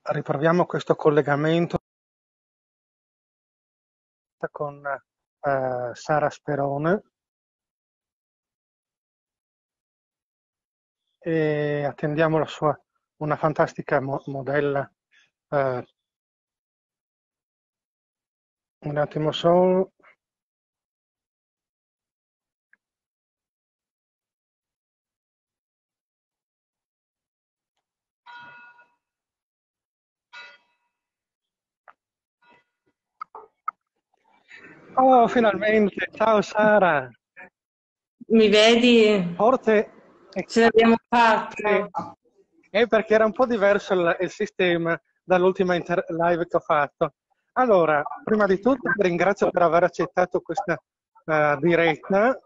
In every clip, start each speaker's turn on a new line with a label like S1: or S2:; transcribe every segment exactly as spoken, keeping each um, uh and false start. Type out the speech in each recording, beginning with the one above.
S1: riproviamo questo collegamento con eh, Sara Sperone e attendiamo la sua, una fantastica mo modella. Eh, un attimo solo. Oh, finalmente! Ciao Sara!
S2: Mi vedi?
S1: Forte
S2: Ce l'abbiamo
S1: e
S2: fatta.
S1: eh, perché era un po' diverso il, il sistema dall'ultima live che ho fatto. Allora, prima di tutto ti ringrazio per aver accettato questa uh, diretta.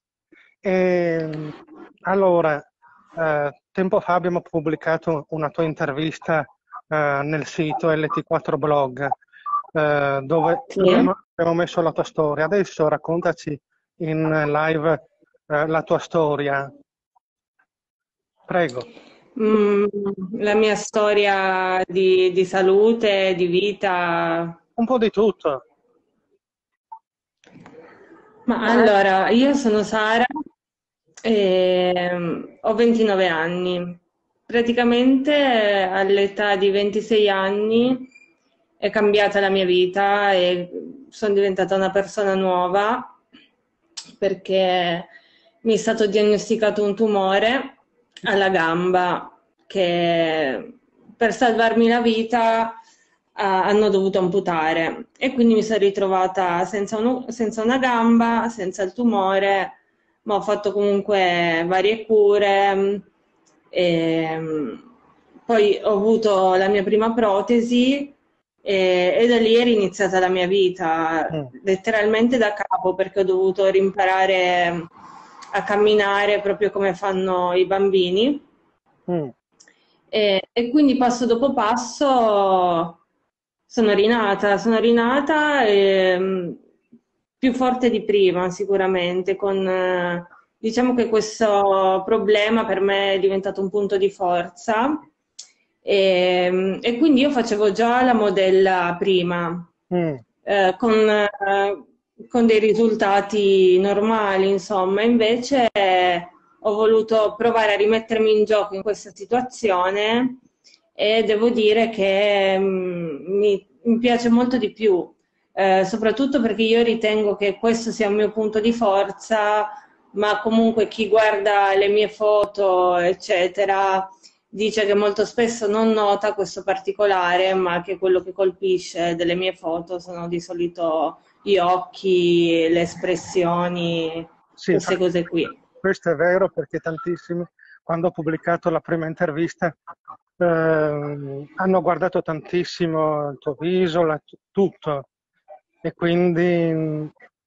S1: E, allora, eh, tempo fa abbiamo pubblicato una tua intervista eh, nel sito L T quattro Blog, eh, dove
S2: Sì.
S1: abbiamo, abbiamo messo la tua storia. Adesso raccontaci in live eh, la tua storia. Prego.
S2: Mm, la mia storia di, di salute, di vita.
S1: Un po' di tutto.
S2: Ma allora, io sono Sara e ho ventinove anni. Praticamente eh, all'età di ventisei anni è cambiata la mia vita e sono diventata una persona nuova perché mi è stato diagnosticato un tumore alla gamba che per salvarmi la vita ah, hanno dovuto amputare e quindi mi sono ritrovata senza, uno- senza una gamba, senza il tumore, ma ho fatto comunque varie cure. mh, e, mh, Poi ho avuto la mia prima protesi e, e da lì è iniziata la mia vita,
S1: Mm.
S2: letteralmente da capo, perché ho dovuto rimparare a camminare proprio come fanno i bambini.
S1: Mm.
S2: E, e quindi passo dopo passo sono rinata, sono rinata e, mh, più forte di prima sicuramente, con, eh, diciamo che questo problema per me è diventato un punto di forza e, mh, e quindi io facevo già la modella prima,
S1: Mm.
S2: eh, con, eh, con dei risultati normali, insomma, invece ho voluto provare a rimettermi in gioco in questa situazione e devo dire che mm, mi, mi piace molto di più, eh, soprattutto perché io ritengo che questo sia un mio punto di forza, ma comunque chi guarda le mie foto, eccetera, dice che molto spesso non nota questo particolare, ma che quello che colpisce delle mie foto sono di solito gli occhi, le espressioni,
S1: Sì,
S2: queste
S1: infatti,
S2: cose qui.
S1: questo è vero perché tantissimi, quando ho pubblicato la prima intervista, ehm, hanno guardato tantissimo il tuo viso, la- tutto, e quindi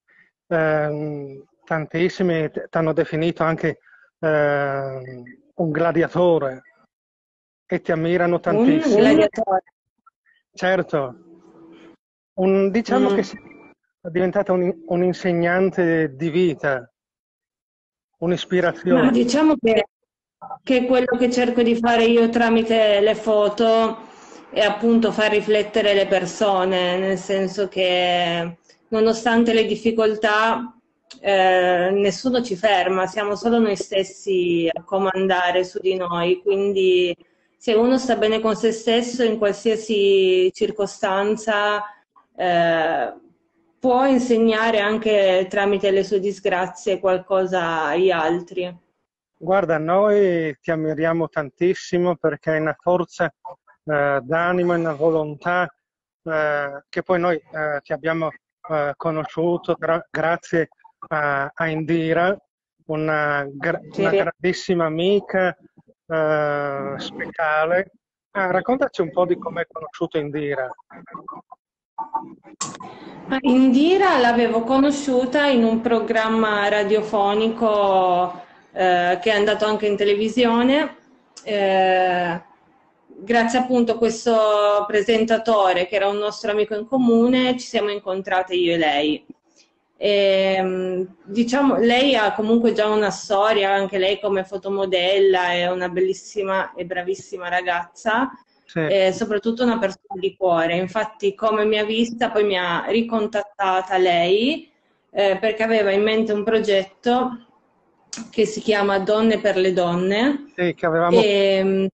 S1: ehm, tantissimi ti hanno definito anche ehm, un gladiatore e ti ammirano
S2: Un
S1: tantissimo.
S2: gladiatore.
S1: Certo, un- diciamo che
S2: Mm.
S1: sei diventata un, un insegnante di vita,
S2: Ma
S1: un'ispirazione.
S2: diciamo che, che quello che cerco di fare io tramite le foto è appunto far riflettere le persone, nel senso che nonostante le difficoltà, eh, nessuno ci ferma, siamo solo noi stessi a comandare su di noi, quindi se uno sta bene con se stesso in qualsiasi circostanza, eh, può insegnare anche tramite le sue disgrazie qualcosa agli altri.
S1: Guarda, noi ti ammiriamo tantissimo perché hai una forza eh, d'animo e una volontà eh, che poi noi eh, ti abbiamo eh, conosciuto gra- grazie a, a Indira, una, gra-
S2: Ci
S1: una
S2: ri-
S1: grandissima amica eh, speciale. Ah, raccontaci un po' di come hai conosciuto Indira.
S2: Ma Indira l'avevo conosciuta in un programma radiofonico eh, che è andato anche in televisione, eh, grazie appunto a questo presentatore che era un nostro amico in comune, ci siamo incontrate io e lei. E, mh, diciamo, lei ha comunque già una storia, anche lei come fotomodella, è una bellissima e bravissima ragazza.
S1: sì,
S2: e soprattutto una persona di cuore. Infatti, come mi ha vista, poi mi ha ricontattata lei eh, perché aveva in mente un progetto che si chiama Donne per le Donne.
S1: sì, che avevamo...
S2: E,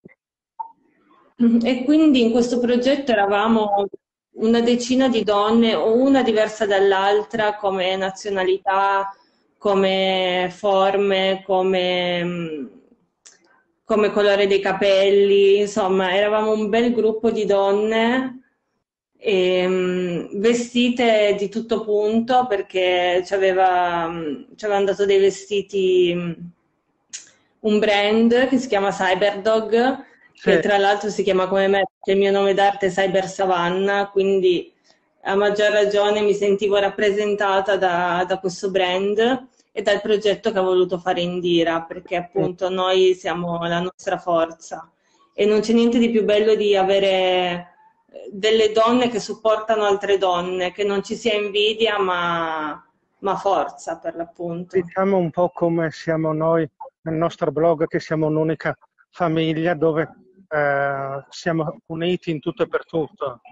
S2: e quindi in questo progetto eravamo una decina di donne, o una diversa dall'altra come nazionalità, come forme, come, mh, come colore dei capelli, insomma, eravamo un bel gruppo di donne e, mh, vestite di tutto punto perché ci aveva, mh, ci avevano dato dei vestiti, mh, un brand che si chiama Cyberdog,
S1: Sì,
S2: che tra l'altro si chiama come me, che il mio nome d'arte è Cyber Savannah, quindi a maggior ragione mi sentivo rappresentata da, da questo brand e dal progetto che ha voluto fare Indira, perché
S1: sì.
S2: appunto noi siamo la nostra forza e non c'è niente di più bello di avere eh, delle donne che supportano altre donne, che non ci sia invidia ma, ma forza per l'appunto.
S1: Diciamo un po' come siamo noi nel nostro blog, che siamo un'unica famiglia dove eh, siamo uniti in tutto e per tutto.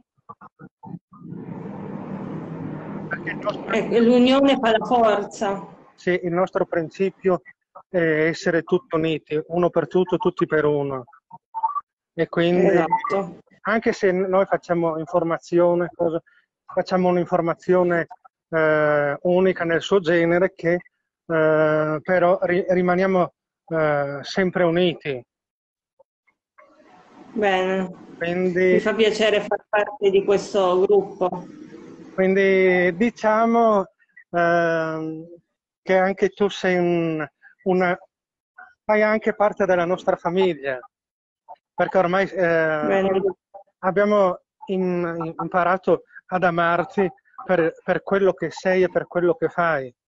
S1: Perché il nostro,
S2: E l'unione fa la forza.
S1: sì, il nostro principio è essere tutti uniti, uno per tutto, tutti per uno. E quindi,
S2: Esatto.
S1: anche se noi facciamo informazione, cosa- facciamo un'informazione eh, unica nel suo genere, che eh, però ri- rimaniamo eh, sempre uniti.
S2: Bene,
S1: Quindi,
S2: mi fa piacere far parte di questo gruppo.
S1: quindi diciamo ehm, che anche tu sei un- una, fai anche parte della nostra famiglia, perché ormai eh,
S2: Bene.
S1: abbiamo im- imparato ad amarti per, per quello che sei e per quello che fai.